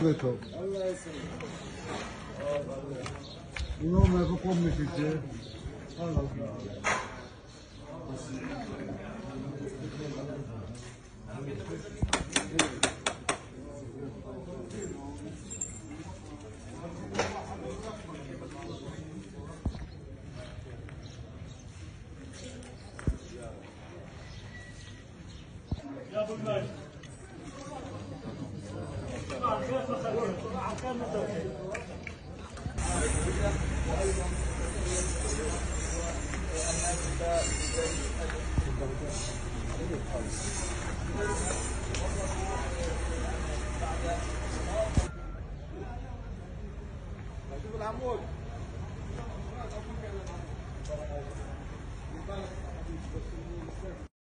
بيتهم. الله يسلمك. اليوم ما بقوم مشيت. خلاص. يا ابو المجد شوف العمود